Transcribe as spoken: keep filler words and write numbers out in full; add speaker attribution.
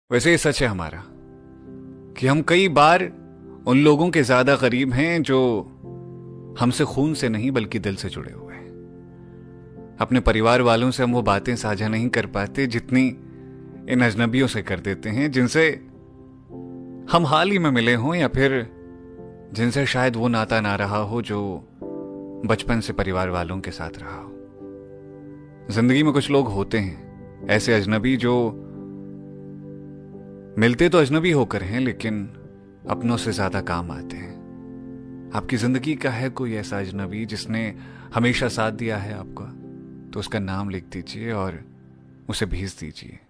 Speaker 1: वैसे ये सच है हमारा कि हम कई बार उन लोगों के ज्यादा करीब हैं जो हमसे खून से नहीं बल्कि दिल से जुड़े हुए हैं। अपने परिवार वालों से हम वो बातें साझा नहीं कर पाते जितनी इन अजनबियों से कर देते हैं, जिनसे हम हाल ही में मिले हों या फिर जिनसे शायद वो नाता ना रहा हो जो बचपन से परिवार वालों के साथ रहा हो। जिंदगी में कुछ लोग होते हैं ऐसे अजनबी जो मिलते तो अजनबी होकर हैं लेकिन अपनों से ज्यादा काम आते हैं। आपकी जिंदगी का है कोई ऐसा अजनबी जिसने हमेशा साथ दिया है आपका, तो उसका नाम लिख दीजिए और उसे भेज दीजिए।